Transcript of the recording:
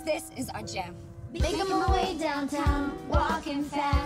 This is our jam. Making my way downtown, walking fast.